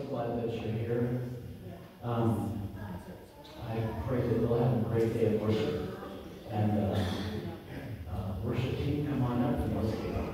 glad that you're here. I pray that you'll have a great day of worship. And worship team, come on up and let's get on.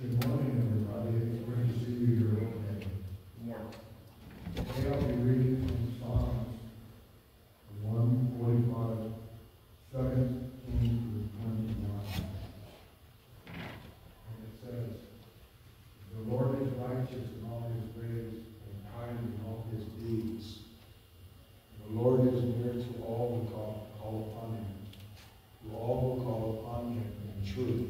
Good morning, everybody. It's great to see you here today. Good morning. Today I'll be reading from Psalms 145, 17 through 21. And it says, "The Lord is righteous in all his ways and kind in all his deeds. The Lord is near to all who call upon him, to all who call upon him in truth.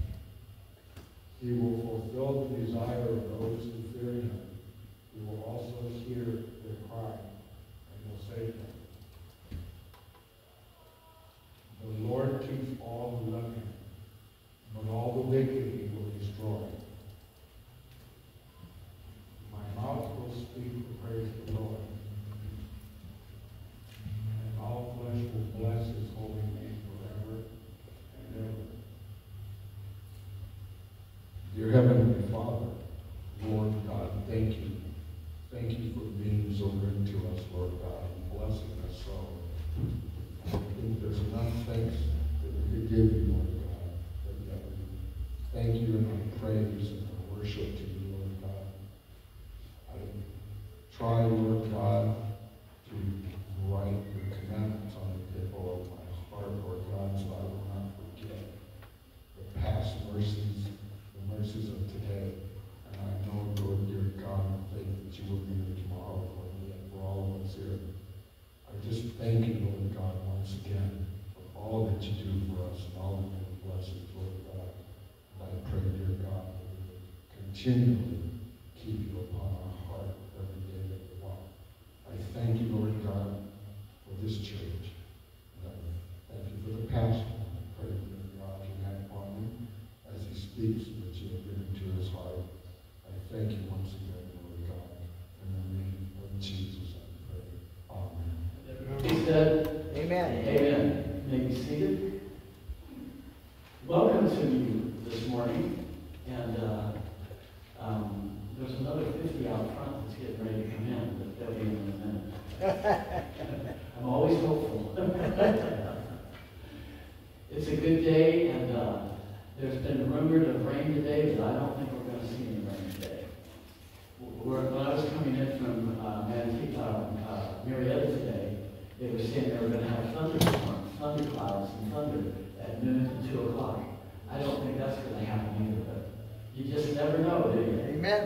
He will fulfill the desire of those who fear him. He will also hear their cry and will save them. The Lord keeps all who love him, but all the wicked he will destroy. My mouth will speak the praise of the Lord, and all flesh will bless his holy name forever and ever." Dear Heavenly Father, Lord God, thank you. Thank you for being so good to us, Lord God, and blessing us so. I think there's enough thanks that we could give you, Lord God, that we thank you and our praise and our worship to you, Lord God. I try, Lord God, to write your commandments on the table of my heart, Lord God, so I will not forget the past mercies of today. And I know, Lord, dear God, and faith that you will be here tomorrow for me and for all of us here. I just thank you, Lord God, once again for all that you do for us and all of your blessings, Lord God. And I pray, dear God, that we will continually keep you upon our heart every day that we walk. I thank you, Lord God, for this church. And I thank you for the pastor. I pray, dear God, you have upon him as he speaks, that you have given to his heart. I thank you once again, Lord God. In the name of Jesus, I pray. Amen. He said, Amen. Amen. You may be seated. Welcome to you this morning. And there's another 50 out front that's getting ready to come in, but they'll be in a minute. I'm always hopeful. It's a good day, and there's been rumored of rain today, but I don't think we're going to see any rain today. When I was coming in from Marietta today, they were saying they were going to have thunderstorms, thunder clouds, and thunder at noon and 2 o'clock. I don't think that's going to happen either, but you just never know, do you? Amen.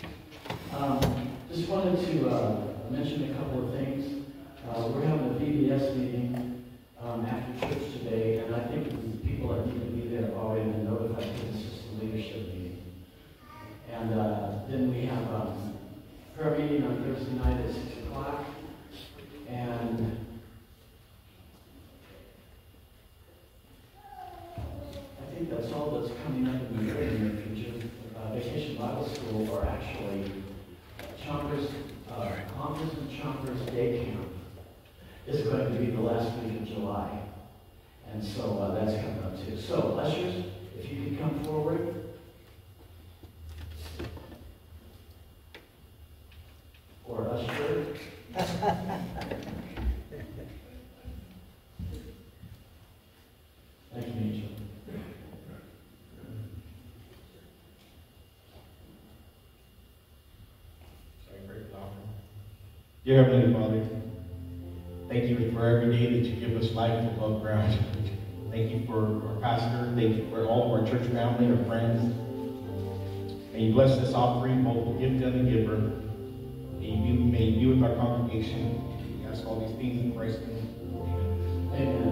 Just wanted to mention a couple of things. We're having a VBS meeting after church today, and I think the people that need to be there have already been notified because it's just a leadership meeting. And then we have prayer meeting on Thursday night at 6 o'clock. And I think that's all that's coming up in the very near future. Vacation Bible School, or actually Conference and Chompers Day Camp, is going to be the last week of July. And so that's coming up too. So, ushers, if you could come forward. Or usher. Thank you, Angel. Dear Heavenly Father, thank you for every day that you give us life above ground. Thank you for our pastor. Thank you for all of our church family, our friends. May you bless this offering, both the gift and the giver. May you be with our congregation. We ask all these things in Christ's name. Amen.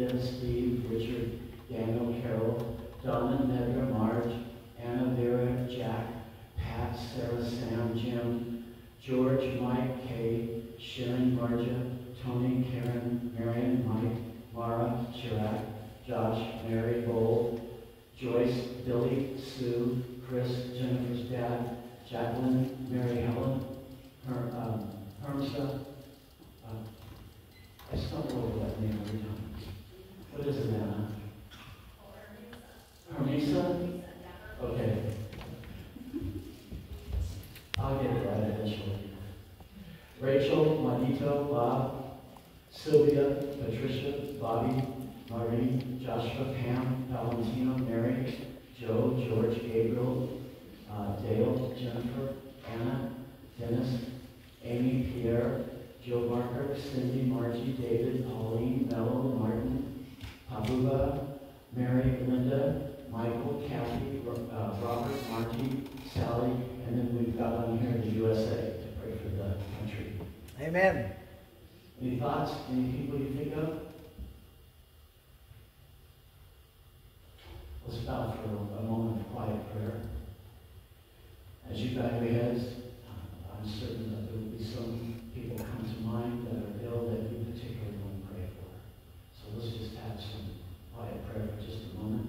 Linda, Steve, Richard, Daniel, Carol, Donna, Nedra, Marge, Anna, Vera, Jack, Pat, Sarah, Sam, Jim, George, Mike, Kay, Sharon, Marja, Tony, Karen, Marion, Mike, Mara, Chirac, Josh, Mary, Bold, Joyce, Billy, Sue, Chris, Jennifer's dad, Jacqueline, Mary Helen, Hermsa. I stumble over that name every time. What is it, Anna? Hermisa? Okay. I'll get it right eventually. Rachel, Juanito, Bob, Sylvia, Patricia, Bobby, Maureen, Joshua, Pam, Valentino, Mary, Joe, George, Gabriel, Dale, Jennifer, Anna, Dennis, Amy, Pierre, Joe Barker, Cindy, Margie, David, Pauline, Mello, Martin, Pabuba, Mary, Linda, Michael, Kathy, Robert, Margie, Sally, and then we've got on here the USA to pray for the country. Amen. Any thoughts? Any people you think of? Let's bow for a moment of quiet prayer. As you bow your heads, I'm certain that there will be some people come to mind that are ill that you particularly want to pray for. So let's just have some quiet prayer for just a moment.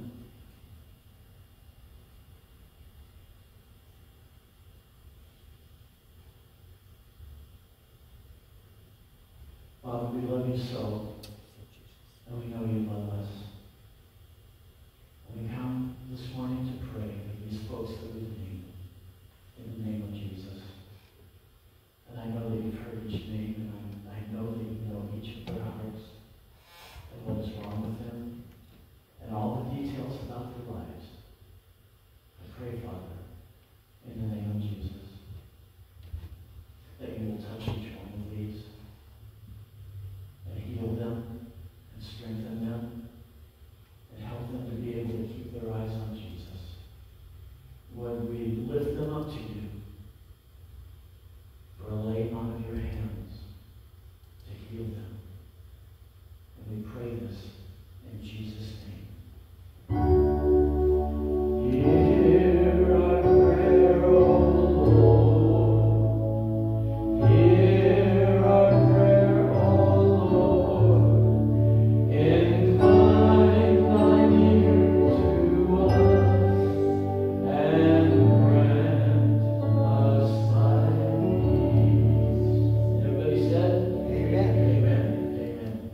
Father, we love you so, and we know you love us. And we come this morning to pray for these folks that we need, in the name of Jesus. And I know that you've heard each name, and I know that you know each of their hearts, and what is wrong with them, and all the details about their lives. I pray, Father, in the name of Jesus, that you will touch each one of these, and heal them, and strengthen them, and help them to be able to keep their eyes on Jesus. When we lift them up to you, for a laying on of your hands to heal them. And we pray this in Jesus' name. Hear our prayer, O Lord. Hear our prayer, O Lord. Incline thine ear to us, and grant us thy peace. Everybody said? Amen. Amen. Amen.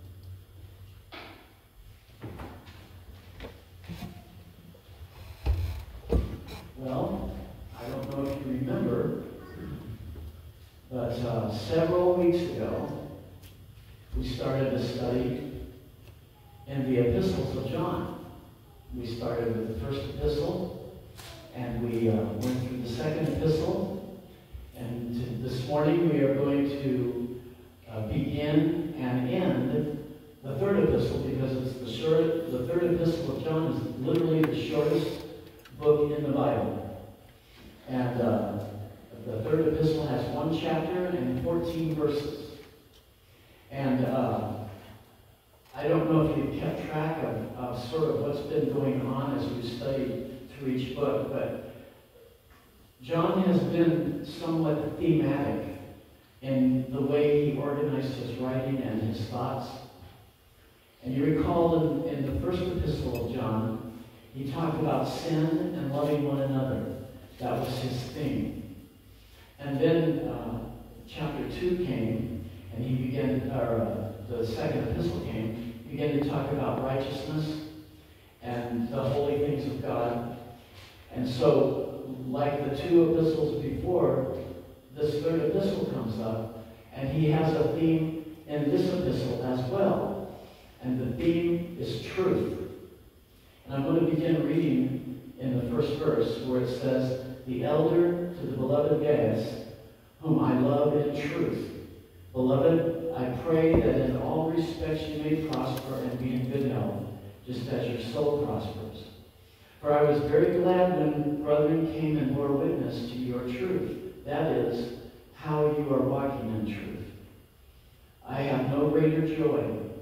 Well, I don't know if you remember, but several weeks ago, we started a study in the epistles of John. We started with the first epistle, and we went through the second epistle, and this morning we are going to begin and end the third epistle, because it's the third epistle of John is literally the shortest book in the Bible. And the third epistle has 1 chapter and 14 verses. And I don't know if you've kept track of sort of what's been going on as we've studied through each book, but John has been somewhat thematic in the way he organized his writing and his thoughts. And you recall in the first epistle of John, he talked about sin and loving one another. That was his theme. And then chapter 2 came, and he began, the second epistle came, he began to talk about righteousness and the holy things of God. And so, like the 2 epistles before, this third epistle comes up, and he has a theme in this epistle as well. And the theme is truth. And I'm going to begin reading in the first verse where it says, "The elder to the beloved Gaius, whom I love in truth. Beloved, I pray that in all respects you may prosper and be in good health, just as your soul prospers. For I was very glad when brethren came and bore witness to your truth, that is, how you are walking in truth. I have no greater joy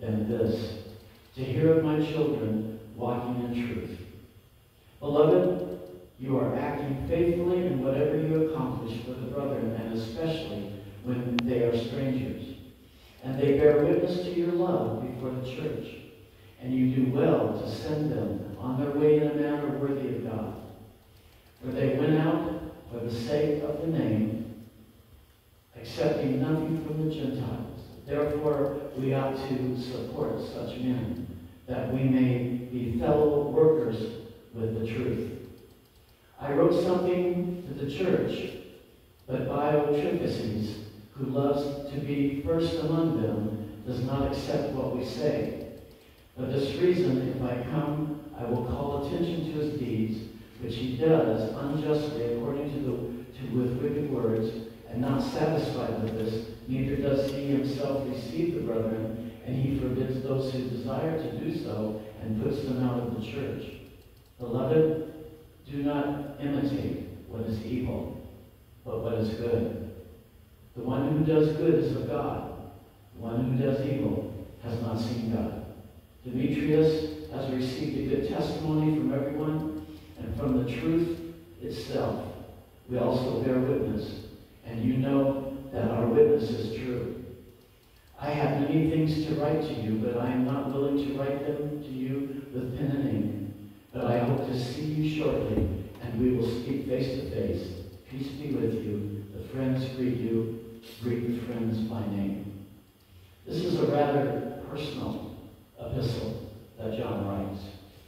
than this, to hear of my children walking in truth. Beloved, you are acting faithfully in whatever you accomplish for the brethren, and especially when they are strangers. And they bear witness to your love before the church. And you do well to send them on their way in a manner worthy of God. For they went out for the sake of the name, accepting nothing from the Gentiles. Therefore, we ought to support such men, that we may be fellow workers with the truth. I wrote something to the church, but Diotrephes, who loves to be first among them, does not accept what we say. For this reason, if I come, I will call attention to his deeds, which he does unjustly according with wicked words, and not satisfied with this, neither does he himself receive the brethren, and he forbids those who desire to do so, and puts them out of the church. Beloved, do not imitate what is evil, but what is good. The one who does good is of God. The one who does evil has not seen God. Demetrius has received a good testimony from everyone, and from the truth itself we also bear witness, and you know that our witness is true. I have many things to write to you, but I am not willing to write them to you with pen and ink. But I hope to see you shortly, and we will speak face to face. Peace be with you. The friends greet you. Greet the friends by name. This is a rather personal epistle that John writes.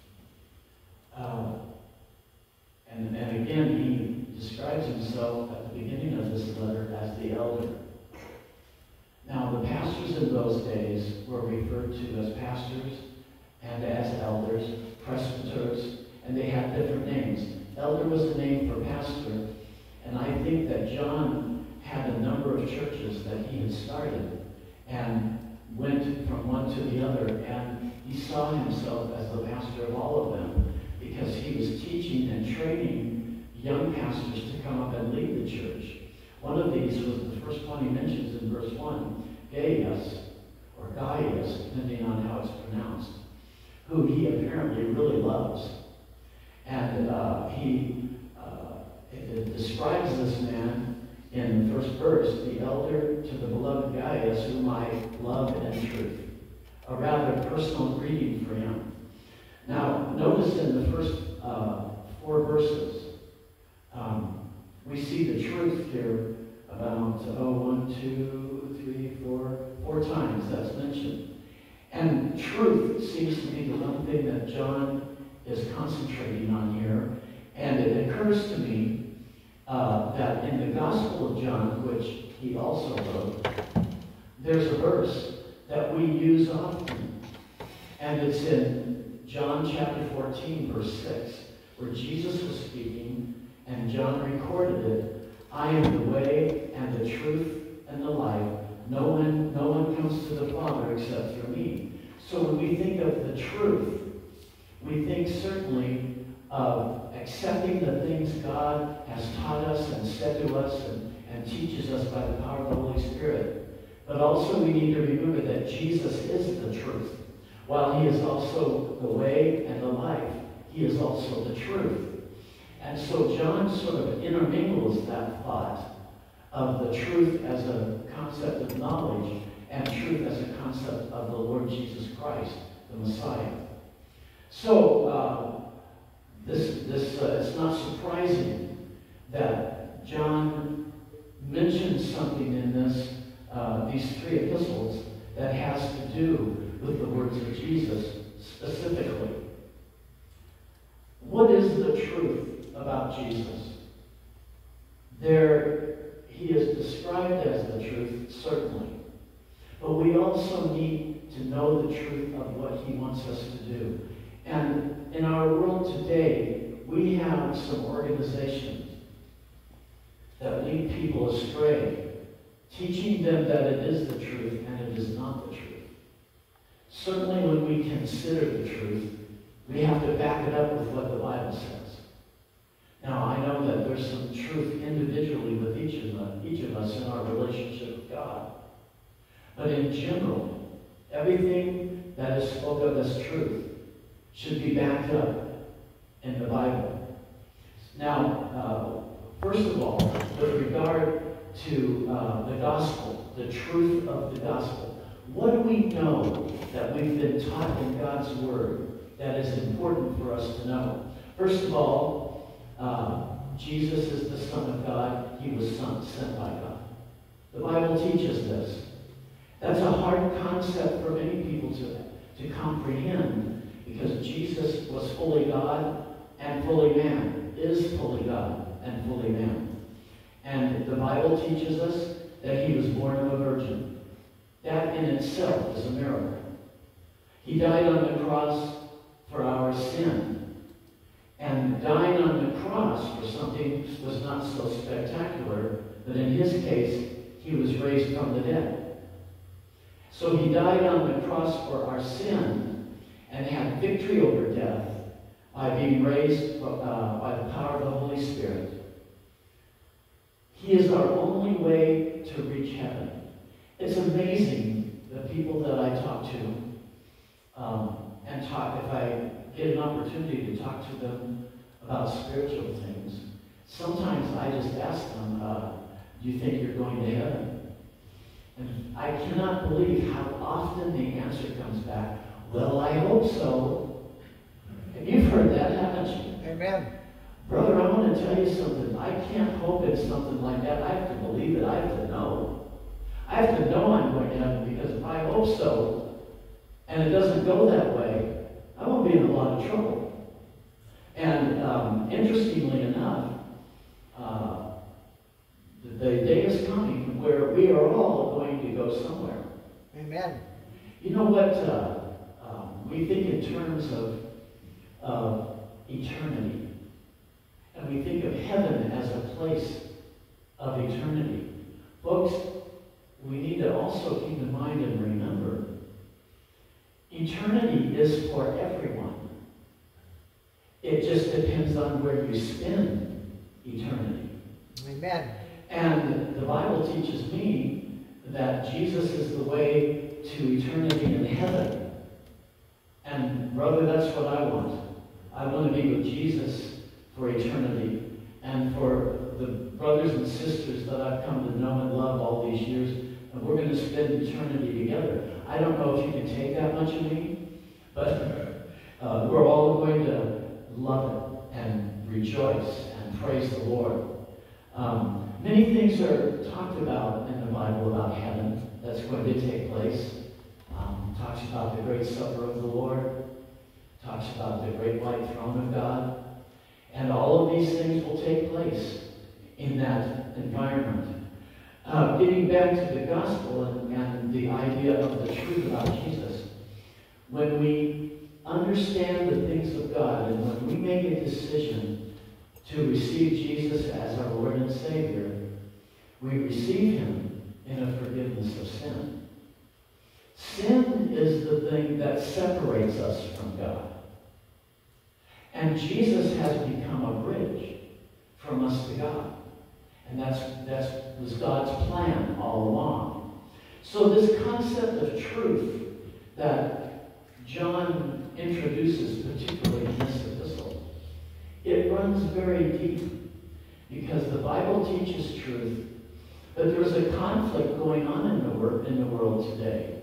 And again, he describes himself at the beginning of this letter as the elder. Now, the pastors in those days were referred to as pastors and as elders, presbyters, and they had different names. Elder was the name for pastor, and I think that John had a number of churches that he had started and went from one to the other, and he saw himself as the pastor of all of them because he was teaching and training young pastors to come up and lead the church. One of these was the first one he mentions in verse 1, Gaius, or Gaius, depending on how it's pronounced, who he apparently really loves. And it describes this man in the first verse, the elder to the beloved Gaius, whom I love in truth. A rather personal greeting for him. Now, notice in the first 4 verses, we see the truth here about 4 times that's mentioned. And truth seems to be the one thing that John is concentrating on here. And it occurs to me that in the Gospel of John, which he also wrote, there's a verse that we use often. And it's in John chapter 14, verse 6, where Jesus was speaking, and John recorded it. I am the way and the truth and the life. No one comes to the Father except through me. So when we think of the truth, we think certainly of accepting the things God has taught us and said to us and teaches us by the power of the Holy Spirit. But also we need to remember that Jesus is the truth. While he is also the way and the life, he is also the truth. And so John sort of intermingles that thought of the truth as a concept of knowledge and truth as a concept of the Lord Jesus Christ, the Messiah. So it's not surprising that John mentions something in these 3 epistles that has to do with the words of Jesus specifically. What is the truth about Jesus? He is described as the truth, certainly. But we also need to know the truth of what he wants us to do. And in our world today, we have some organizations that lead people astray, teaching them that it is the truth and it is not the truth. Certainly when we consider the truth, we have to back it up with what the Bible says. Now, I know that there's some truth individually with each of us in our relationship with God. But in general, Everything that is spoken of as truth should be backed up in the Bible. Now, first of all, with regard to the gospel, the truth of the gospel, what do we know that we've been taught in God's Word that is important for us to know? First of all, Jesus is the Son of God. He was sent by God. The Bible teaches this. That's a hard concept for many people to comprehend, because Jesus was fully God and fully man, is fully God and fully man. And the Bible teaches us that he was born of a virgin. That in itself is a miracle. He died on the cross for our sin. And dying on the cross for something was not so spectacular, but in his case, he was raised from the dead. So he died on the cross for our sin and had victory over death by being raised by the power of the Holy Spirit. He is our only way to reach heaven. It's amazing the people that I talk to, if I get an opportunity to talk to them about spiritual things, sometimes I just ask them, do you think you're going to heaven? And I cannot believe how often the answer comes back, well, I hope so. And you've heard that, haven't you? Amen. Brother, I want to tell you something. I can't hope it's something like that. I have to believe it. I have to know. I have to know I'm going to heaven, because if I hope so, and it doesn't go that way, I won't be in a lot of trouble. And interestingly enough, the day is coming where we are all going to go somewhere. Amen. You know what? We think in terms of eternity. And we think of heaven as a place of eternity. Folks, we need to also keep in mind and remember, eternity is for everyone. It just depends on where you spend eternity. Amen. And the Bible teaches me that Jesus is the way to eternity in heaven. And brother, that's what I want. I want to be with Jesus for eternity. And for the brothers and sisters that I've come to know and love all these years, and we're going to spend eternity together. I don't know if you can take that much of me, but we're all going to love it and rejoice and praise the Lord. Many things are talked about in the Bible about heaven that's going to take place. Talks about the great supper of the Lord. Talks about the great white throne of God. And all of these things will take place in that environment. Getting back to the gospel and the idea of the truth about Jesus, when we understand the things of God and when we make a decision to receive Jesus as our Lord and Savior, we receive him in a forgiveness of sin. Sin is the thing that separates us from God. And Jesus has become a bridge from us to God. And that was God's plan all along. So this concept of truth that John introduces, particularly in this epistle, it runs very deep, because the Bible teaches truth, but there's a conflict going on in the world today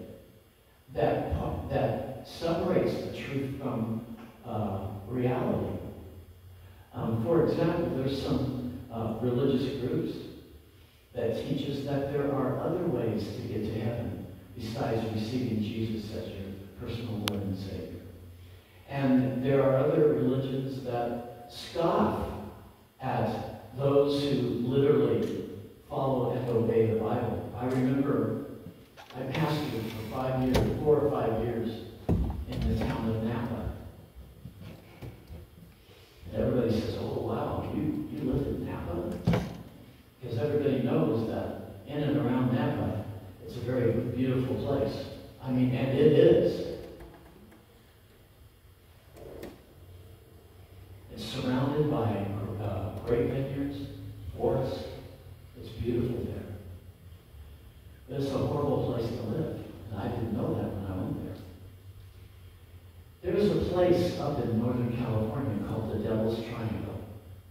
that separates the truth from reality. For example, there's some religious groups that teaches that there are other ways to get to heaven besides receiving Jesus as your personal Lord and Savior. And there are other religions that scoff at those who literally follow and obey the Bible. I remember I pastored for 4 or 5 years in the town of Napa. And everybody says, oh wow, you live in Napa? Because everybody knows that in and around Napa, it's a very beautiful place. I mean, and it is. It's surrounded by grape vineyards, forests. It's beautiful there. But it's a horrible place to live. And I didn't know that when I went place up in Northern California called the Devil's Triangle.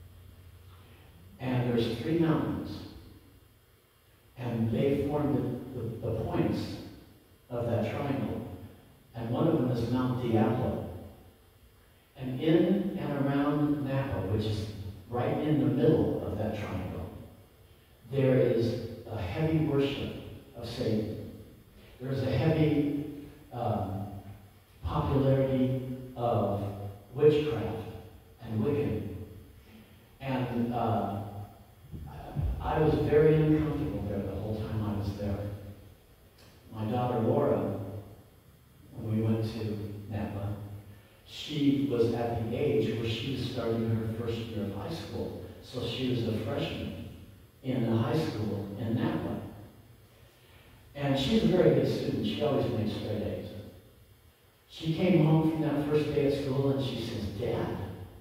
And there's 3 mountains. And they form the points of that triangle. And one of them is Mount Diablo. And in and around Napa, which is right in the middle of that triangle, there is a heavy worship of Satan. There's a heavy popularity of witchcraft and Wiccan. And I was very uncomfortable there the whole time I was there. My daughter Laura, when we went to Napa, she was at the age where she was starting her first year of high school. So she was a freshman in the high school in Napa. And she's a very good student. She always makes straight A's. She came home from that first day at school and she says, Dad,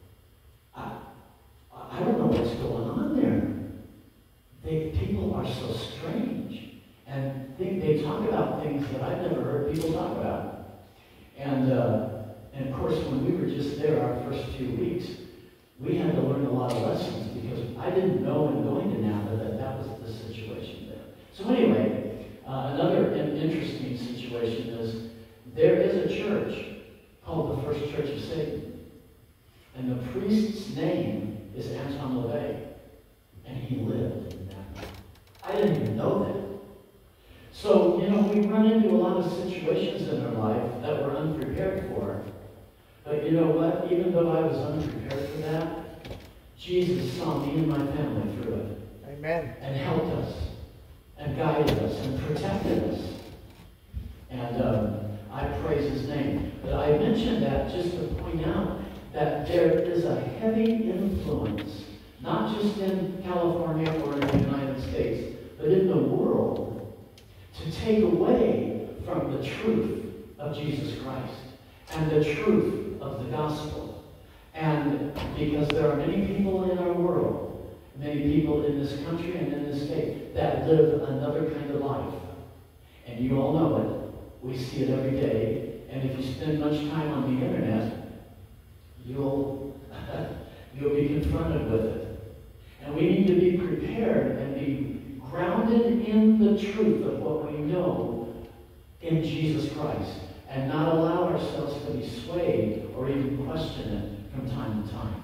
I don't know what's going on there. People are so strange. And they talk about things that I've never heard people talk about. And of course, when we were just there our first few weeks, we had to learn a lot of lessons because I didn't know in going to Napa that was the situation there. So anyway, another interesting situation is there is a church called the First Church of Satan. And the priest's name is Anton LaVey. And he lived in Napa. I didn't even know that. So, we run into a lot of situations in our life that we're unprepared for. But you know what? Even though I was unprepared for that, Jesus saw me and my family through it. Amen. And helped us, and guided us, and protected us. And I praise his name. But I mentioned that just to point out that there is a heavy influence, not just in California or in the United States, but in the world, to take away from the truth of Jesus Christ and the truth of the gospel. And because there are many people in our world, many people in this country and in this state that live another kind of life. And you all know it. We see it every day. And if you spend much time on the internet, you'll be confronted with it. And we need to be prepared and be grounded in the truth of what we know in Jesus Christ, and not allow ourselves to be swayed or even question it from time to time.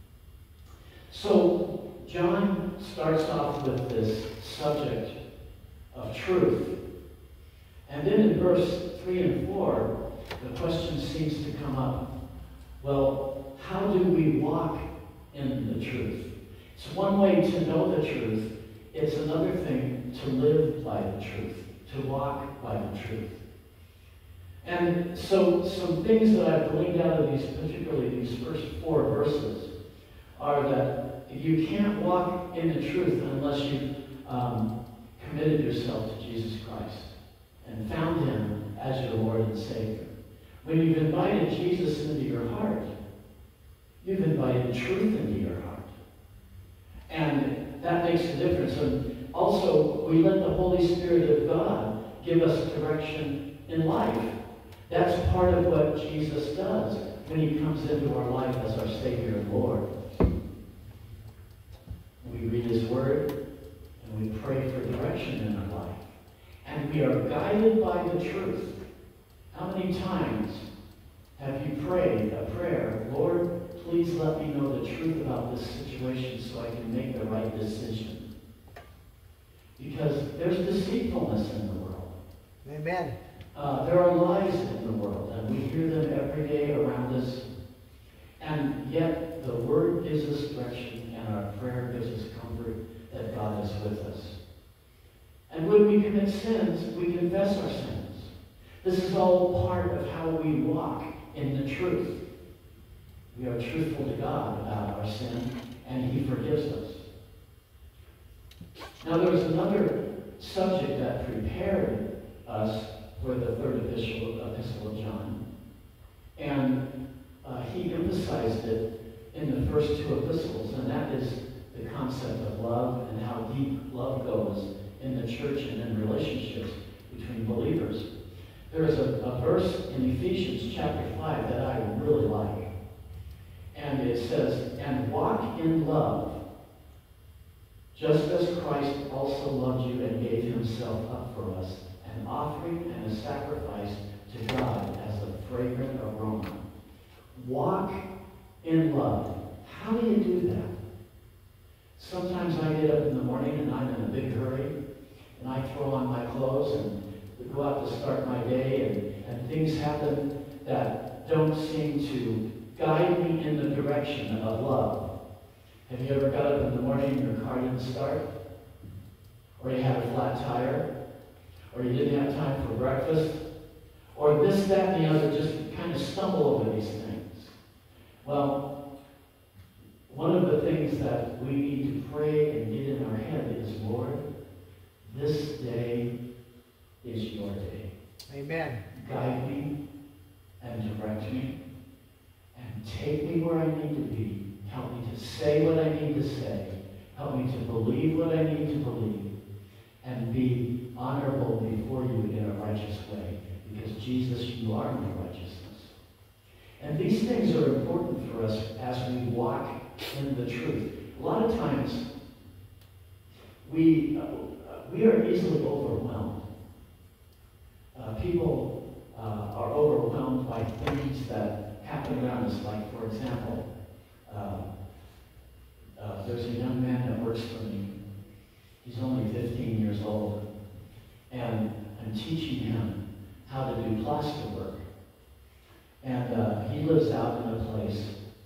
So John starts off with this subject of truth. And then in verse 3 and 4, the question seems to come up, well, how do we walk in the truth? It's one way to know the truth. It's another thing to live by the truth, to walk by the truth. And so some things that I've gleaned out of these, particularly these first 4 verses, are that you can't walk in the truth unless you've committed yourself to Jesus Christ and found him as your Lord and Savior. When you've invited Jesus into your heart, you've invited truth into your heart. And that makes a difference. And also, we let the Holy Spirit of God give us direction in life. That's part of what Jesus does when he comes into our life as our Savior and Lord. We read his word, and we pray for direction in our life. And we are guided by the truth. How many times have you prayed a prayer, Lord, please let me know the truth about this situation so I can make the right decision? Because there's deceitfulness in the world. Amen. There are lies in the world, and we hear them every day around us. And yet, the Word gives us direction, and our prayer gives us comfort that God is with us. And when we commit sins, we confess our sins. This is all part of how we walk in the truth. We are truthful to God about our sin, and he forgives us. Now, there was another subject that prepared us for the third epistle of John. And he emphasized it in the first 2 epistles, and that is the concept of love and how deep love goes in the church and in relationships between believers. There's a verse in Ephesians chapter 5 that I really like. And it says, "And walk in love, just as Christ also loved you and gave himself up for us, an offering and a sacrifice to God as a fragrant aroma." Walk in love. How do you do that? Sometimes I get up in the morning and I'm in a big hurry, and I throw on my clothes and go out to start my day, and things happen that don't seem to guide me in the direction of love. Have you ever got up in the morning and your car didn't start? Or you had a flat tire? Or you didn't have time for breakfast? Or this, that, and the other, just kind of stumble over these things. Well, one of the things that we need to pray and get in our head is, Lord, this day is your day. Amen. Guide me and direct me and take me where I need to be. Help me to say what I need to say. Help me to believe what I need to believe and be honorable before you in a righteous way. Because Jesus, you are my righteousness. And these things are important for us as we walk in the truth. A lot of times we are easily overwhelmed. People are overwhelmed by things that happen around us. Like, for example, there's a young man that works for me. He's only 15 years old. And I'm teaching him how to do plaster work. And he lives out in a place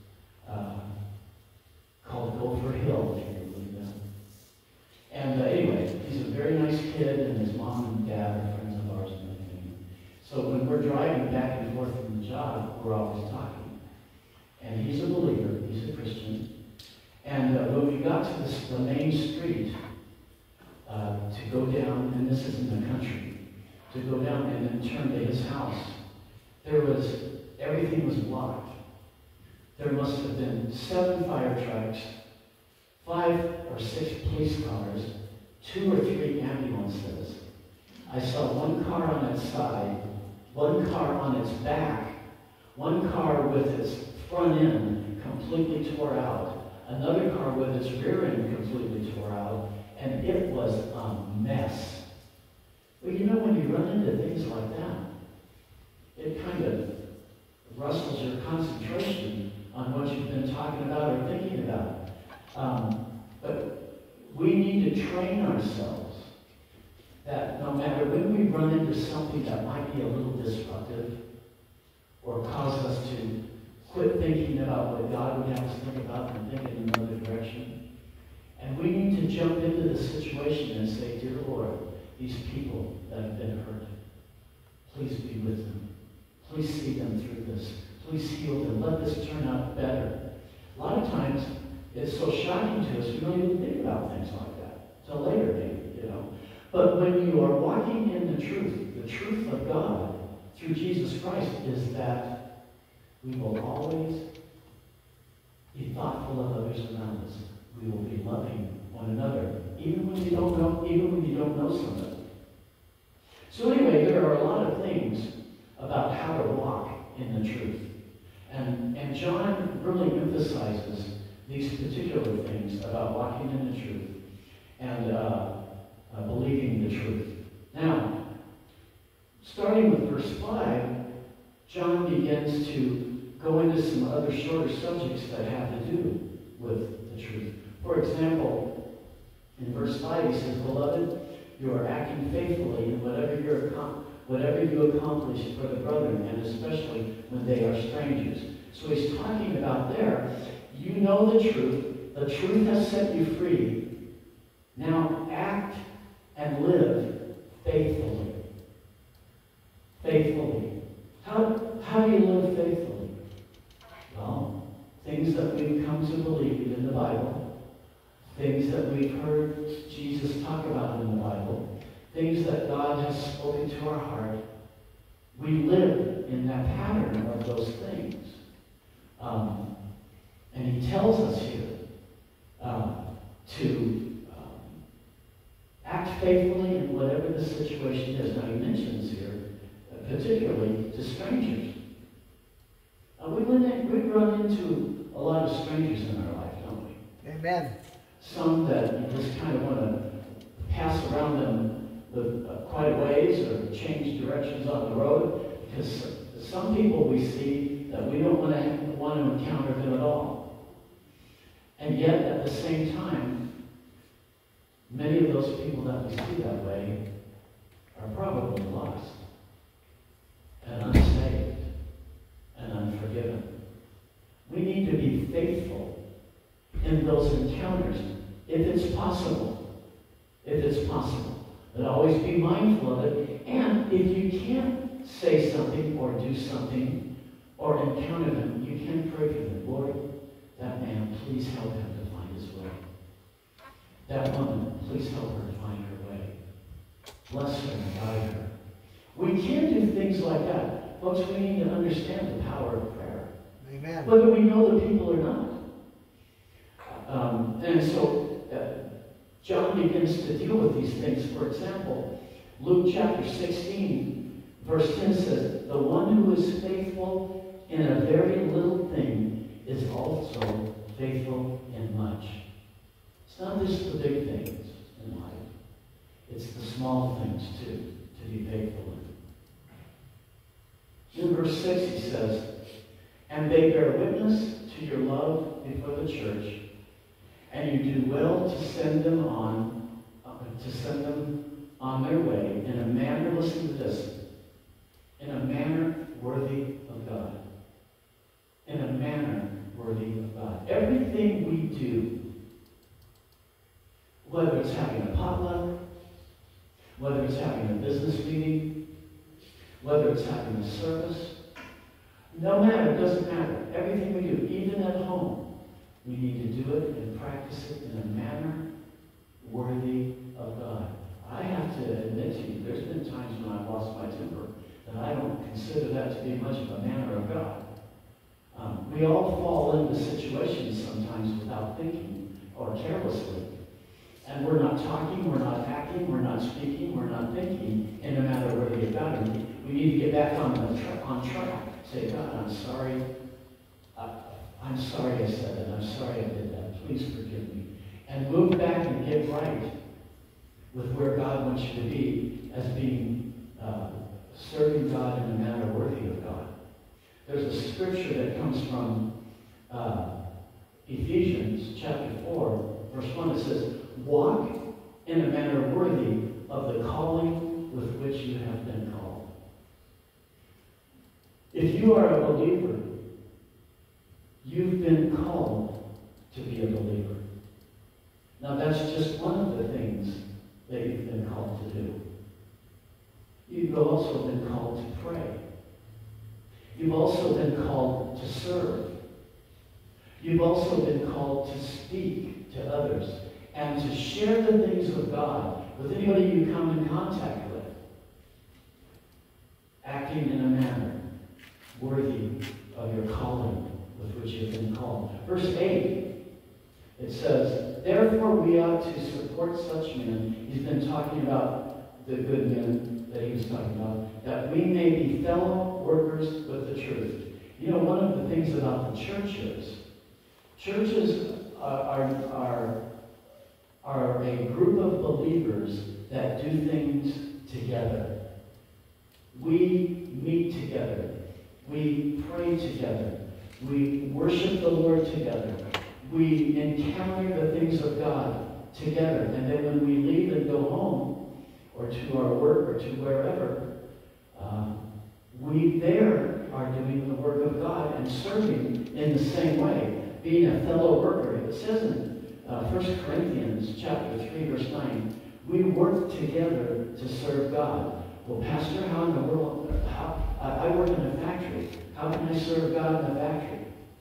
called Gopher Hill, if you believe that. And anyway, he's a very nice kid, and his mom and dad are friends of ours and everything. So when we're driving back and forth from the job, we're always talking. And he's a believer, he's a Christian. And when we got to the main street to go down, and this is in the country, to go down and then turn to his house, everything was blocked. There must have been 7 fire trucks, 5 or 6 police cars, 2 or 3 ambulances. I saw 1 car on its side, 1 car on its back, 1 car with its front end completely tore out, another car with its rear end completely tore out, and it was a mess. Well, you know, when you run into things like that, it kind of rustles your concentration on what you've been talking about or thinking about. But we need to train ourselves that no matter when we run into something that might be a little disruptive or cause us to quit thinking about what God would have us think about and think in another direction, and we need to jump into the situation and say, "Dear Lord, these people that have been hurt, please be with them. Please see them through this. Please heal them. Let this turn out better." A lot of times, it's so shocking to us, we don't even think about things like that till later, maybe, you know. But when you are walking in the truth of God through Jesus Christ is that we will always be thoughtful of others around us. We will be loving one another, even when you don't know somebody. So anyway, there are a lot of things about how to walk in the truth. And John really emphasizes these particular things about walking in the truth and believing the truth. Now, starting with verse 5, John begins to go into some other shorter subjects that have to do with the truth. For example, in verse 5 he says, "Beloved, you are acting faithfully in whatever you accomplish for the brethren, and especially when they are strangers." So he's talking about there, you know the truth has set you free. Now act and live faithfully. Faithfully. How do you live faithfully? Well, things that we've come to believe in the Bible, things that we've heard Jesus talk about in the Bible, things that God has spoken to our heart, we live in that pattern of those things. And he tells us here to act faithfully in whatever the situation is. Now he mentions here, particularly strangers. We run into a lot of strangers in our life, don't we? Amen. Some that you just kind of want to pass around them with quite a ways or change directions on the road, because some people we see that we don't want to encounter them at all. And yet, at the same time, many of those people that we see that way are probably lost and unsaved and unforgiven. We need to be faithful in those encounters, if it's possible. If it's possible. But always be mindful of it. And if you can't say something or do something or encounter them, you can pray for them. Lord, that man, please help him to find his way. That woman, please help her to find her way. Bless her and guide her. We can do things like that. Folks, we need to understand the power of prayer. Amen. Whether we know the people or not. And so John begins to deal with these things. For example, Luke chapter 16, verse 10 says, "The one who is faithful in a very little thing is also faithful in much." It's not just the big things in life. It's the small things, too, to be faithful in. In verse 6, he says, "And they bear witness to your love before the church, and you do well to send them on their way in a manner," listen to this, "in a manner worthy of God." In a manner worthy of God. Everything we do, whether it's having a potluck, whether it's having a business meeting, whether it's having a service, no matter, it doesn't matter. Everything we do, even at home, we need to do it and practice it in a manner worthy of God. I have to admit to you, there's been times when I've lost my temper that I don't consider that to be much of a manner of God. We all fall into situations sometimes without thinking or carelessly. And we're not talking, we're not acting, we're not speaking, we're not thinking in a manner worthy of God. And we need to get back on track. Say, "God, I'm sorry. I'm sorry I said that. I'm sorry I did that. Please forgive me." And move back and get right with where God wants you to be as being serving God in a manner worthy of God. There's a scripture that comes from Ephesians chapter 4, verse 1. It says, "Walk in a manner worthy of the calling with which you have been called." If you are a believer, you've been called to be a believer. Now that's just one of the things that you've been called to do. You've also been called to pray. You've also been called to serve. You've also been called to speak to others and to share the things of God with anybody you come in contact with, acting in a manner worthy of your calling with which you've been called. Verse 8, it says, "Therefore we ought to support such men." He's been talking about the good men that he was talking about, "that we may be fellow workers with the truth." You know, one of the things about the churches are a group of believers that do things together. We meet together. We pray together. We worship the Lord together. We encounter the things of God together. And then when we leave and go home, or to our work, or to wherever, we there are doing the work of God and serving in the same way, being a fellow worker. It says in 1 Corinthians chapter 3, verse 9, we work together to serve God. Well, Pastor, how in the world, I work in a factory. How can I serve God in a factory?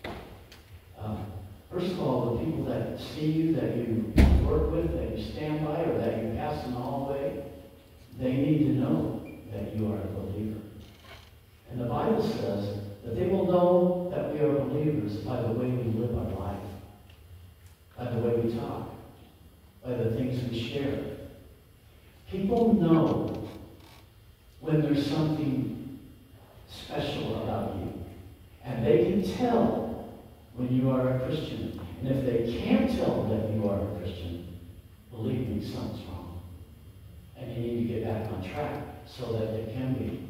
First of all, the people that see you, that you work with, that you stand by, or that you pass in the hallway, they need to know that you are a believer. And the Bible says that they will know that we are believers by the way we live our life, by the way we talk, by the things we share. People know when there's something special about you. And they can tell when you are a Christian. And if they can't tell that you are a Christian, believe me, something's wrong. And you need to get back on track so that it can be.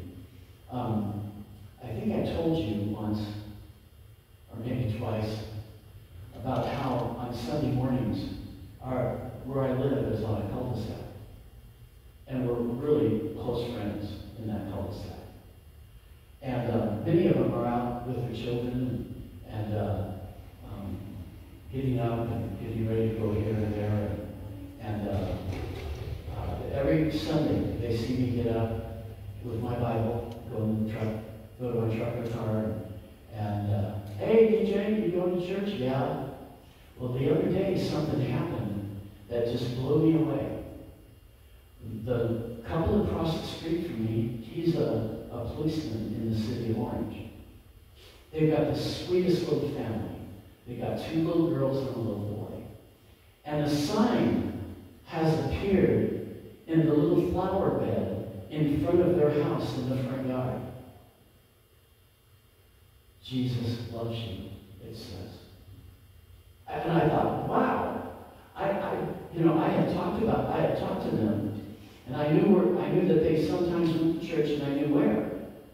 I think I told you once, or maybe twice, about how on Sunday mornings, where I live is on a cul-de-sac. And we're really close friends in that cul-de-sac. And many of them are out with their children and getting up and getting ready to go here and there. And every Sunday, they see me get up with my Bible, go in the truck, go to my truck or car, and hey, DJ, you going to church? Yeah. Well, the other day, something happened that just blew me away. The couple across the street from me, he's a policeman in the city of Orange. They've got the sweetest little family. They got 2 little girls and a little boy. And a sign has appeared in the little flower bed in front of their house in the front yard. Jesus loves you, it says. And I thought, wow. I had talked to them, and I knew that they sometimes went to church, and I knew where.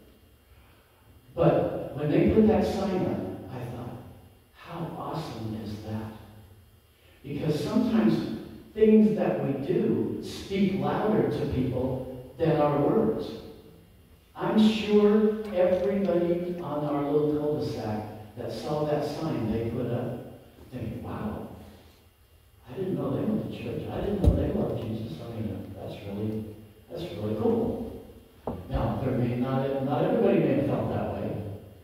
But when they put that sign up, I thought, how awesome is that? Because sometimes things that we do speak louder to people than our words. I'm sure everybody on our little cul-de-sac that saw that sign they put up, think, wow, I didn't know they went to church. I didn't know they loved Jesus. I mean, that's really cool. Now, not everybody may have felt that way,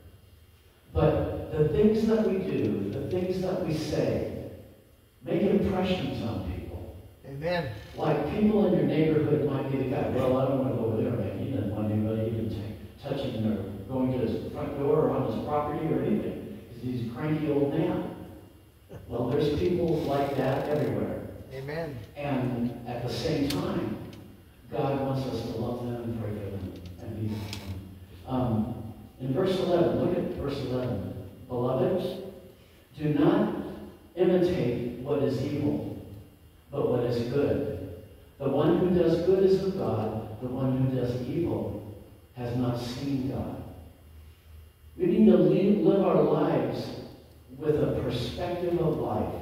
but the things that we do, the things that we say, make impressions on people. Amen. Like people in your neighborhood might be the guy, well, I don't want to go over there, man. He doesn't want anybody even touching him or going to his front door or on his property or anything, because he's a cranky old man. Well, there's people like that everywhere. Amen. And at the same time, God wants us to love them and pray for them and be with them. In verse 11, look at verse 11. Beloved, do not imitate what is evil, but what is good. The one who does good is of God. The one who does evil has not seen God. We need to live our lives with a perspective of life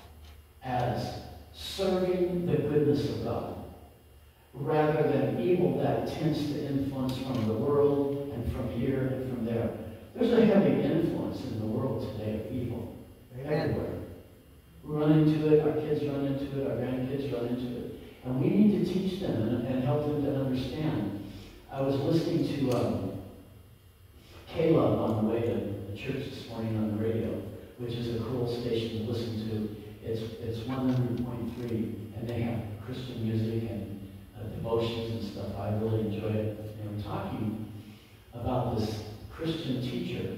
as serving the goodness of God, rather than evil that tends to influence from the world and from here and from there. There's a heavy influence in the world today of evil. Amen. Everywhere. We run into it, our kids run into it, our grandkids run into it. And we need to teach them and help them to understand. I was listening to Caleb on the way to church this morning on the radio, which is a cool station to listen to. It's 100.3, and they have Christian music and devotions and stuff. I really enjoy it. They were talking about this Christian teacher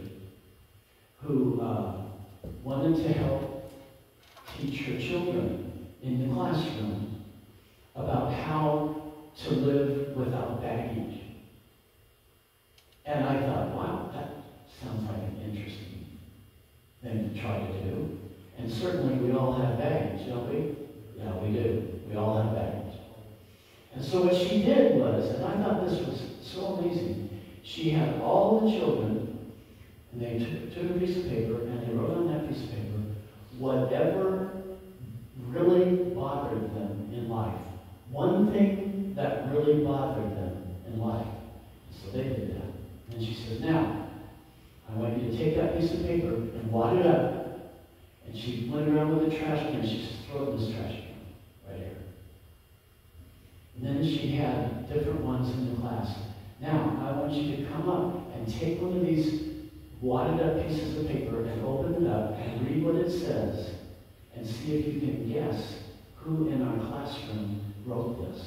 who wanted to help teach her children in the classroom about how to live without baggage. And I thought, wow, that sounds like an interesting thing to try to do. And certainly we all have baggage, don't we? Yeah, we do. We all have baggage. And so what she did was, and I thought this was so amazing, she had all the children, and they took a piece of paper, and they wrote on that piece of paper whatever really bothered them in life. One thing that really bothered them in life. So they did that. And she says, now, I want you to take that piece of paper and wad it up. And she went around with a trash can. She says, throw it in this trash can right here. And then she had different ones in the class. Now, I want you to come up and take one of these wadded up pieces of paper and open it up and read what it says and see if you can guess who in our classroom wrote this.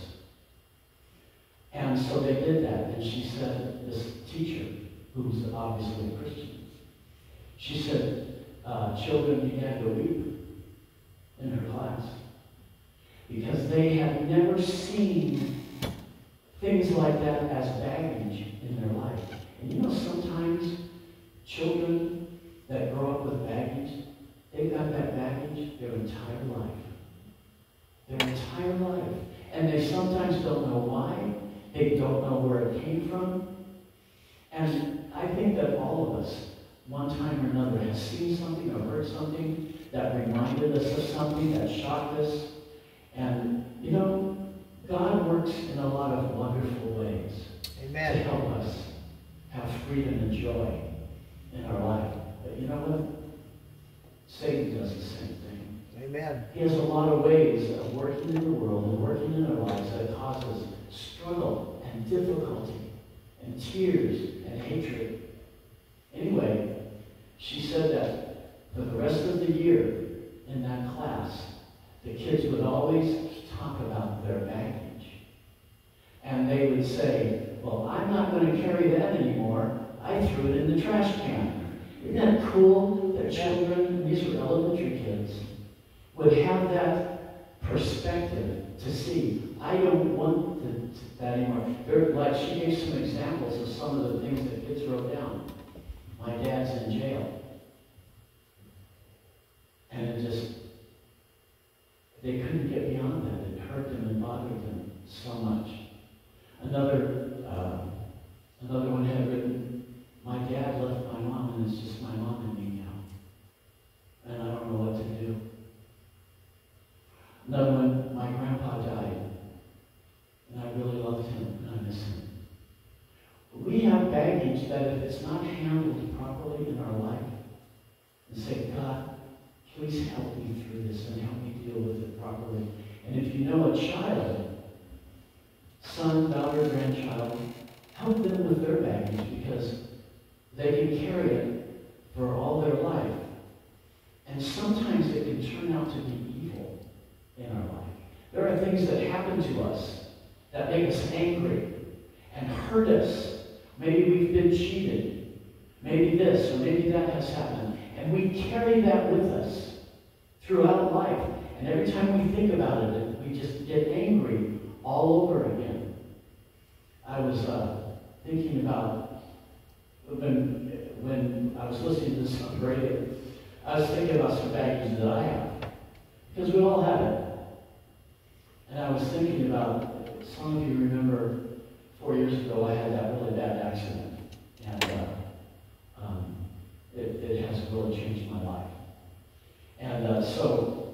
And so they did that, and she said, this teacher, who's obviously a Christian, she said, children began to weep in her class because they had never seen things like that as baggage in their life. And you know, sometimes children that grow up with baggage, they've got that baggage their entire life. Their entire life. And they sometimes don't know why. They don't know where it came from. And I think that all of us, one time or another, has seen something or heard something that reminded us of something that shocked us. And, you know, God works in a lot of wonderful ways to Amen. help us have freedom and joy in our life. But you know what? Satan does the same thing. Amen. He has a lot of ways of working in the world and working in our lives that causes struggle and difficulty and tears and hatred. Anyway, she said that for the rest of the year in that class, the kids would always talk about their baggage. And they would say, well, I'm not going to carry that anymore. I threw it in the trash can. Isn't that cool that children, these were elementary kids, would have that perspective to see, I don't want that anymore. Like she gave some examples of some of the things that kids wrote down. My dad's in jail. And it just, they couldn't get beyond that. It hurt them and bothered them so much. Another one had written, my dad left my mom and it's just my mom and me now. And I don't know what to do. Another one, my grandpa died. And I really loved him and I miss him. But we have baggage that if it's not handled properly in our life, and say, God, please help me through this and help me deal with it properly. And if you know a child, son, daughter, grandchild, help them with their baggage because they can carry it for all their life. And sometimes it can turn out to be evil in our life. There are things that happen to us that make us angry and hurt us. Maybe we've been cheated. Maybe this or maybe that has happened. And we carry that with us throughout life. And every time we think about it, we just get angry all over again. I was thinking about when I was listening to this on the radio, I was thinking about some baggage that I have. Because we all have it. And I was thinking about, some of you remember 4 years ago I had that really bad accident. And it has really changed my life. And so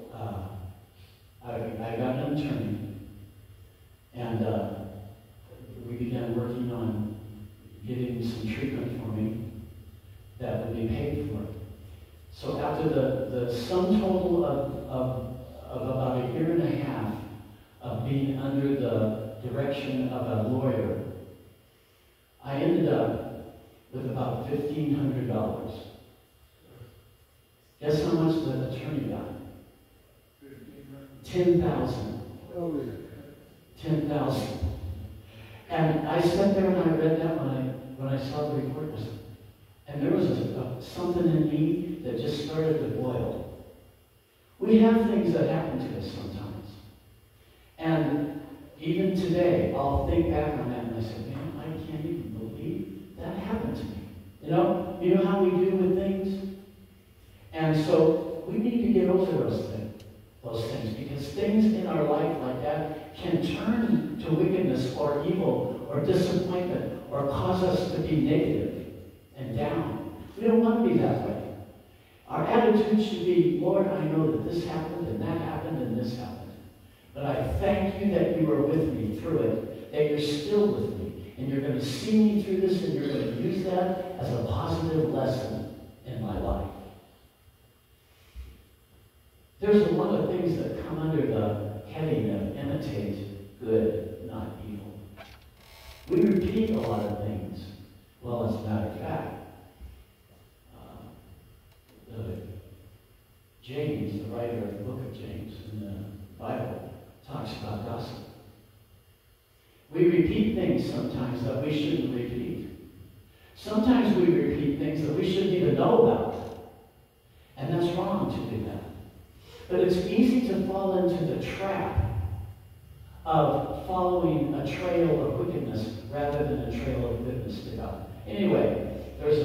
I got an attorney, and we began working on getting some treatment for me that would be paid for. So after the sum total of about a year and a half of being under the direction of a lawyer, I ended up with about $1,500. Guess how much the attorney got? $10,000. $10,000. And I sat there and I read that when I saw the report, and there was something in me that just started to boil. We have things that happen to us sometimes. And even today, I'll think back on that and I say, man, I can't even believe that happened to me. You know how we do with things? And so we need to get over those things, because things in our life like that can turn to wickedness or evil or disappointment or cause us to be negative and down. We don't want to be that way. Our attitude should be, Lord, I know that this happened and that happened and this happened. But I thank you that you are with me through it, that you're still with me, and you're going to see me through this, and you're going to use that as a positive lesson in my life. There's a lot of things that come under the heading of imitate good, not evil. We repeat a lot of things. Well, as a matter of fact, James, the writer of the book of James in the Bible, talks about gossip. We repeat things sometimes that we shouldn't repeat. Sometimes we repeat things that we shouldn't even know about. And that's wrong to do that. But it's easy to fall into the trap of following a trail of wickedness rather than a trail of goodness to God. Anyway, there's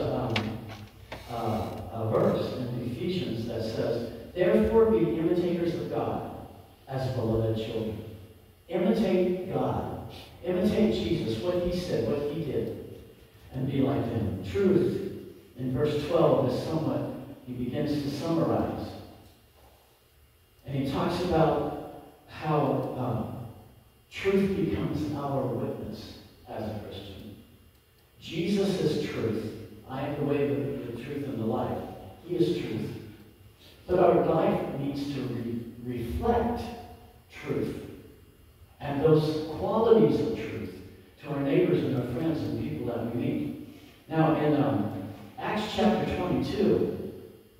a verse in Ephesians that says, "Therefore be imitators of God as beloved children." Imitate God. Imitate Jesus, what he said, what he did, and be like him. Truth, in verse 12, is somewhat, he begins to summarize. And he talks about how truth becomes our witness as a Christian. Jesus is truth. I am the way, the truth, and the life. He is truth. But our life needs to reflect truth and those qualities of truth to our neighbors and our friends and people that we meet. Now, in Acts chapter 22,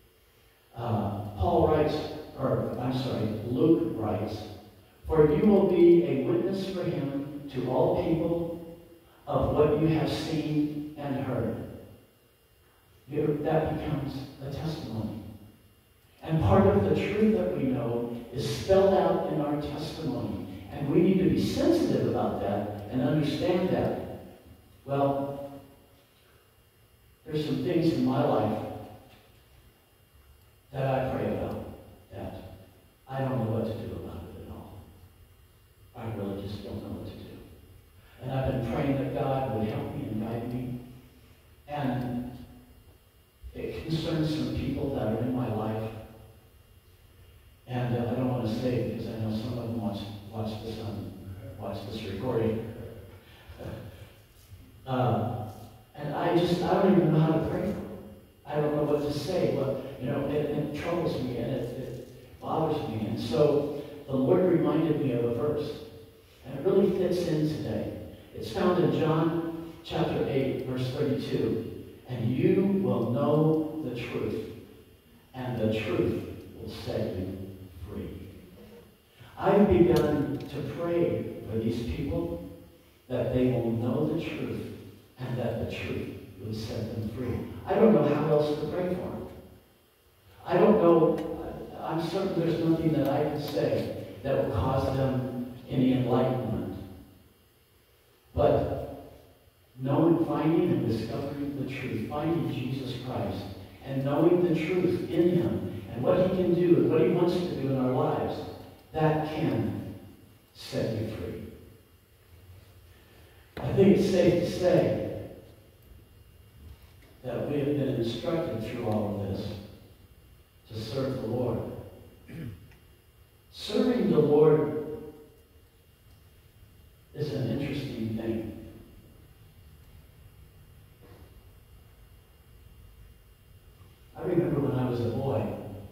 Luke writes, "For you will be a witness for him to all people of what you have seen and heard." That becomes a testimony. And part of the truth that we know is spelled out in our testimony. And we need to be sensitive about that and understand that. Well, there's some things in my life that I pray about that I don't know what to do about it at all. I really just don't know what to do. And I've been praying that God would help me and guide me. And it concerns some people that are in my life. And I don't want to say it because I know some of them watch this recording. And I don't even know how to pray for them. I don't know what to say, but it troubles me and it bothers me. And so the Lord reminded me of a verse, and it really fits in today. It's found in John chapter 8, verse 32. "And you will know the truth, and the truth will set you free." I've begun to pray for these people that they will know the truth and that the truth will set them free. I don't know how else to pray for them. I don't know. I'm certain there's nothing that I can say that will cause them any enlightenment. But knowing, finding and discovering the truth, finding Jesus Christ, and knowing the truth in him, and what he can do, and what he wants to do in our lives, that can set you free. I think it's safe to say that we have been instructed through all of this to serve the Lord. Serving the Lord is an interesting thing. I remember when I was a boy,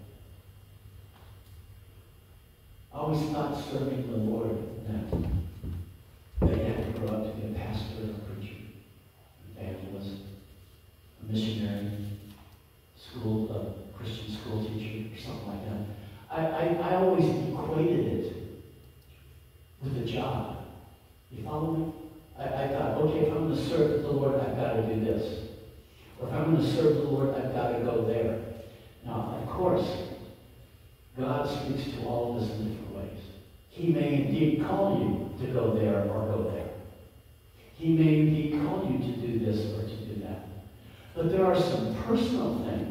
I always thought serving the Lord meant that you had to grow up to be a pastor, a preacher, evangelist, a missionary, Christian school teacher, or something like that. I always equated it with a job. You follow me? I thought, okay, if I'm going to serve the Lord, I've got to do this. Or if I'm going to serve the Lord, I've got to go there. Now, of course, God speaks to all of us in different ways. He may indeed call you to go there or go there. He may indeed call you to do this or to do that. But there are some personal things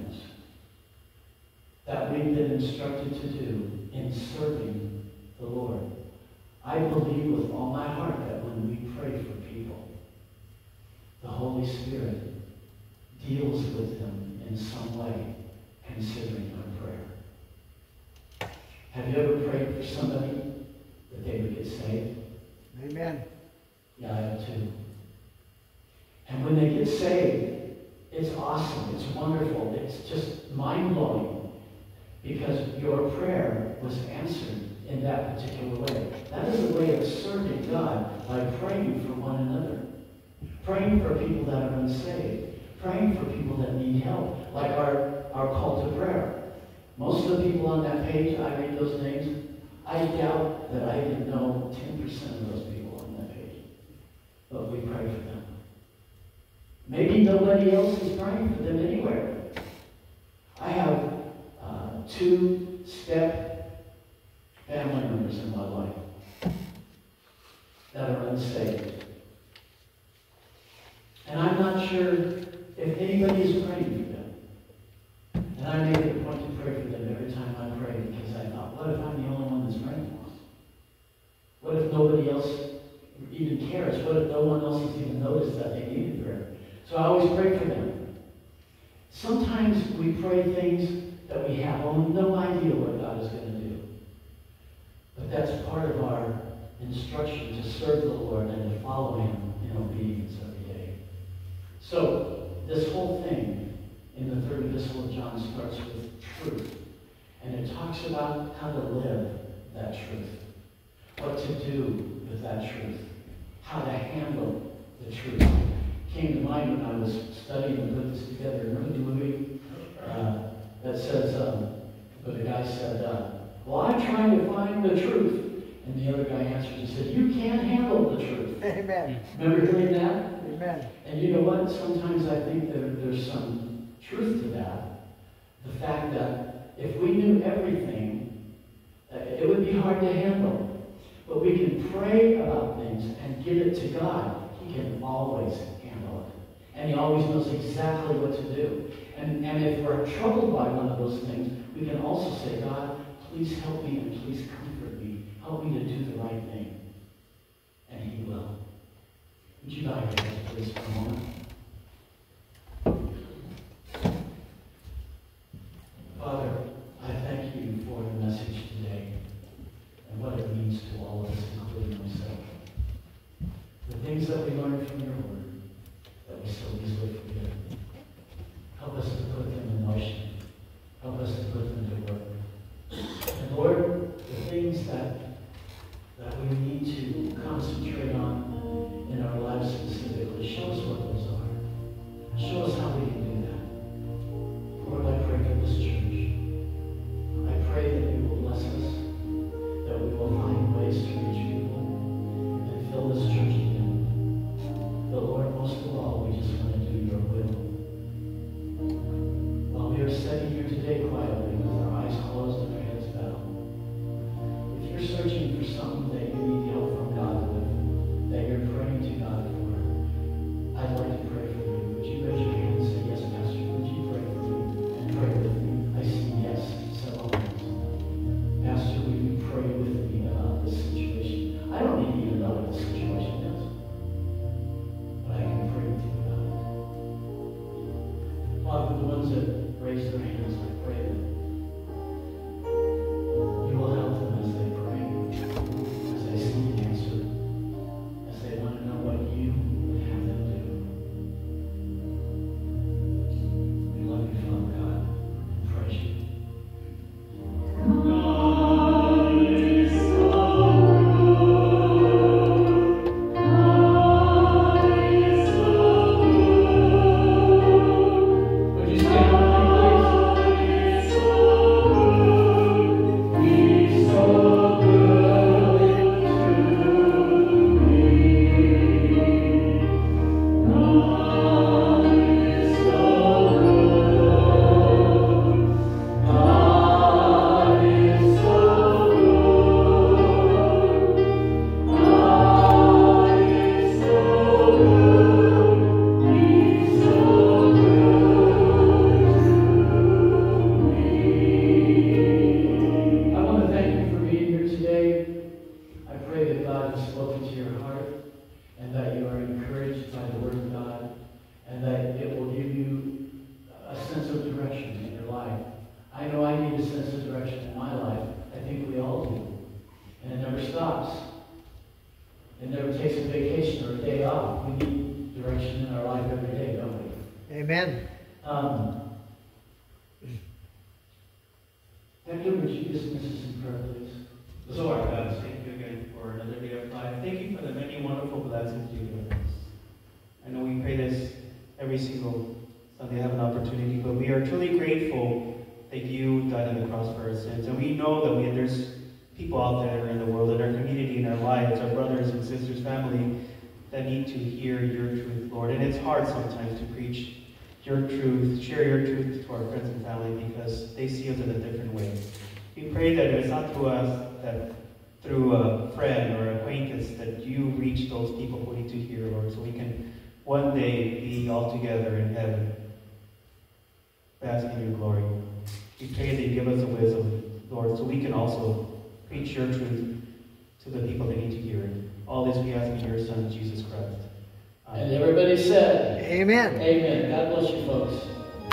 that we've been instructed to do in serving the Lord. I believe with all my heart that when we pray for people, the Holy Spirit deals with them in some way, considering our prayer. Have you ever prayed for somebody that they would get saved? Amen. Yeah, I have too. And when they get saved, it's awesome, it's wonderful, it's just mind-blowing. Because your prayer was answered in that particular way. That is a way of serving God, by praying for one another. Praying for people that are unsaved. Praying for people that need help. Like our call to prayer. Most of the people on that page, I read those names, I doubt that I even know 10% of those people on that page. But we pray for them. Maybe nobody else is praying for them anywhere. I have 2 step family members in my life that are unsaved. And I'm not sure if anybody is praying for them. And I made it a point to pray for them every time I prayed, because I thought, what if I'm the only one that's praying for them? What if nobody else even cares? What if no one else has even noticed that they needed prayer? So I always pray for them. Sometimes we pray things that we have no idea what God is going to do. But that's part of our instruction to serve the Lord and to follow Him in obedience every day. So this whole thing in the third epistle of John starts with truth. And it talks about how to live that truth. What to do with that truth. How to handle the truth. Came to mind when I was studying and put this together. Remember the movie that says, but the guy said, well, I'm trying to find the truth. And the other guy answered and said, you can't handle the truth. Amen. Remember hearing that? Amen. And you know what? Sometimes I think there's some truth to that. The fact that if we knew everything, it would be hard to handle. But we can pray about things and give it to God. He can always handle it. And He always knows exactly what to do. And if we're troubled by one of those things, we can also say, God, please help me and please comfort me. Help me to do the right thing. And He will. Would you bow your heads, please, for a moment? Father, I thank you for the message today and what it means to all of us, including myself. The things that we learn from your word that we so easily forget. Help us to put them in motion. Help us to put them to work. And Lord, the things that we need to concentrate on in our lives specifically, show us what those are. Show us how we can do that. Lord, I pray for this church. I pray that you will bless us, that we will find ways to reach people and fill this church again. But Lord, most of all, we just want to do your will. While we are sitting here today quietly with our eyes closed and our heads bowed, if you're searching for something that you need help from God with, that you're praying to God for, I'd like to pray for you. Would you raise your hand and say, yes, Pastor, would you pray for me and pray with me? I see yes, several hands. Pastor, will you pray with me about this situation? I don't need to even know what the situation is, but I can pray with you about it. Father, the ones that raise their hands, I pray that you will help them as they pray, as they seek an answer, as they want to know what you would have them do. We love you, Father God, and praise you. Would you stand with me, please? He's so good to me. God is so good. God is so good. God is so good. He's so good. I want to thank you for being here today. I pray that God has spoken to your heart and that you are encouraged by the Word of God and that it will give you a sense of direction in your life. I know I need a sense of direction in my life. I think we all do. And it never stops. It never takes a vacation or a day off. We need direction in our life every day, don't we? Amen. Hector, would you dismiss us in prayer, please? Lord, God, thank you again for another day of life. Thank you for the many wonderful blessings you give us. I know we pray this every single Sunday, have an opportunity, but we are truly grateful that you died on the cross for our sins. And we know that there's people out there in the world, in our community, in our lives, our brothers and sisters, family, that need to hear your truth, Lord. And it's hard sometimes to preach your truth, share your truth to our friends and family because they see us in a different way. We pray that it's not through us, that through a friend or acquaintance, that you reach those people who need to hear, Lord, so we can one day be all together in heaven, basking in your glory. We pray that you give us the wisdom, Lord, so we can also preach your truth to the people that need to hear it. All this we ask in your Son, Jesus Christ. And everybody said, Amen. Amen. God bless you, folks.